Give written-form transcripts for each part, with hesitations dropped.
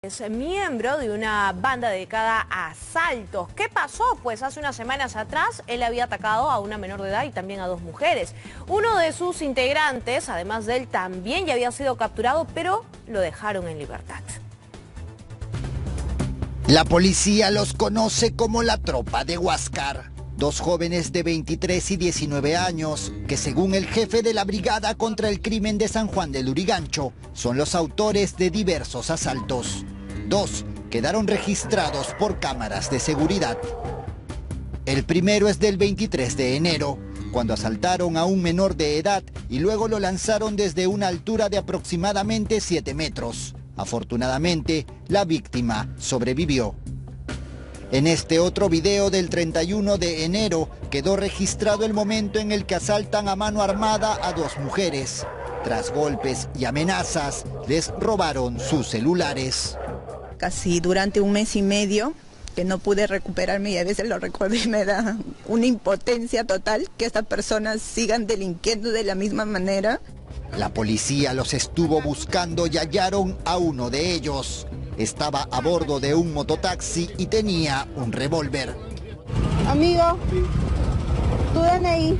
Es miembro de una banda dedicada a asaltos. ¿Qué pasó? Pues hace unas semanas atrás él había atacado a una menor de edad y también a dos mujeres. Uno de sus integrantes, además de él, también ya había sido capturado, pero lo dejaron en libertad. La policía los conoce como la Tropa de Huáscar. Dos jóvenes de 23 y 19 años que, según el jefe de la Brigada contra el Crimen de San Juan de Lurigancho, son los autores de diversos asaltos. Dos quedaron registrados por cámaras de seguridad. El primero es del 23 de enero, cuando asaltaron a un menor de edad y luego lo lanzaron desde una altura de aproximadamente 7 metros. Afortunadamente, la víctima sobrevivió. En este otro video del 31 de enero quedó registrado el momento en el que asaltan a mano armada a dos mujeres. Tras golpes y amenazas, les robaron sus celulares. Casi durante un mes y medio que no pude recuperarme, y a veces lo recuerdo y me da una impotencia total que estas personas sigan delinquiendo de la misma manera. La policía los estuvo buscando y hallaron a uno de ellos. Estaba a bordo de un mototaxi y tenía un revólver. Amigo, tu DNI.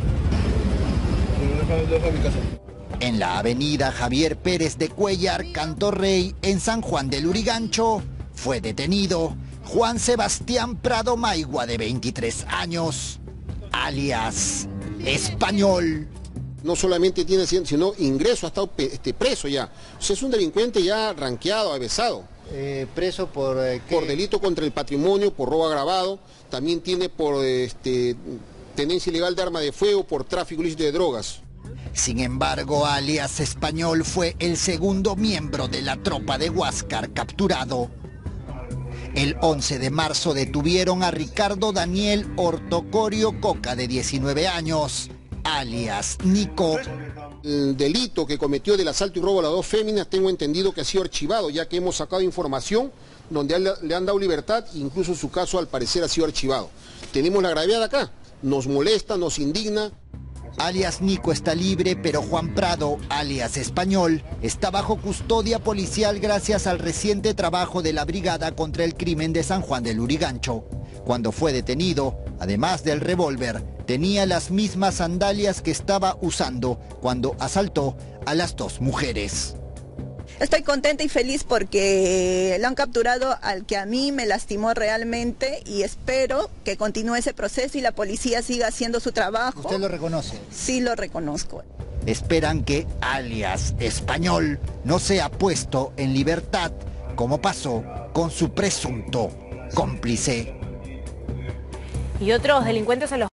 En la avenida Javier Pérez de Cuellar, Canto Rey, en San Juan de Lurigancho, fue detenido Juan Sebastián Prado Maigua, de 23 años, alias Español. No solamente tiene, sino ingreso, ha estado preso ya. O sea, es un delincuente ya ranqueado, avesado. ¿Preso por qué? Por delito contra el patrimonio, por robo agravado. También tiene por tenencia ilegal de arma de fuego, por tráfico ilícito de drogas. Sin embargo, alias Español fue el segundo miembro de la Tropa de Huáscar capturado. El 11 de marzo detuvieron a Ricardo Daniel Ortocorio Coca, de 19 años, alias Nico. El delito que cometió del asalto y robo a las dos féminas, tengo entendido que ha sido archivado, ya que hemos sacado información donde le han dado libertad, incluso su caso al parecer ha sido archivado. Tenemos la gravedad acá, nos molesta, nos indigna. Alias Nico está libre, pero Juan Prado, alias Español, está bajo custodia policial gracias al reciente trabajo de la Brigada contra el Crimen de San Juan de Lurigancho. Cuando fue detenido, además del revólver, tenía las mismas sandalias que estaba usando cuando asaltó a las dos mujeres. Estoy contenta y feliz porque lo han capturado al que a mí me lastimó realmente, y espero que continúe ese proceso y la policía siga haciendo su trabajo. ¿Usted lo reconoce? Sí, lo reconozco. Esperan que alias Español no sea puesto en libertad, como pasó con su presunto cómplice. Y otros delincuentes a los